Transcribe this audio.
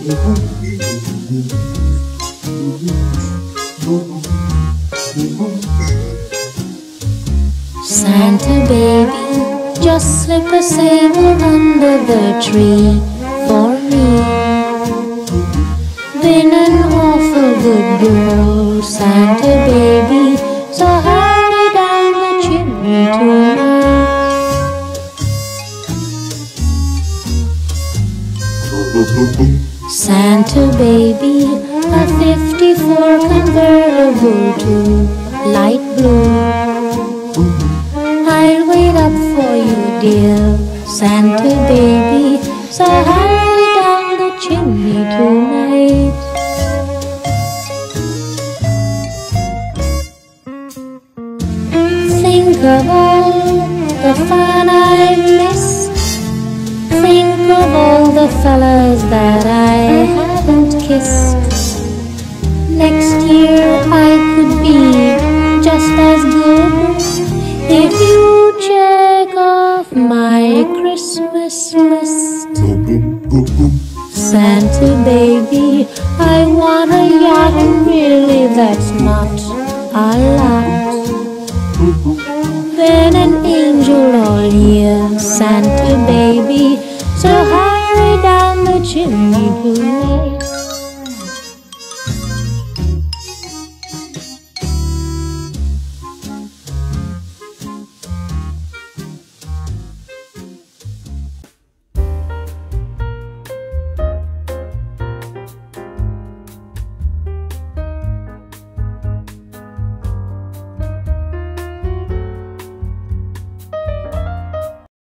Santa baby, just slip a sable under the tree for me. Been an awful good girl, Santa baby, so hurry down the chimney tonight. Santa baby, a 54 convertible to light blue. I'll wait up for you, dear Santa baby, so hurry down the chimney tonight. Think of all the fun I've missed. Think of all the fellas that I haven't kissed. Next year I could be just as good if you check off my Christmas list. Santa baby, I want a yacht, and really that's not a lot. Been an angel all year, Santa baby, so hurry down the chimney tonight.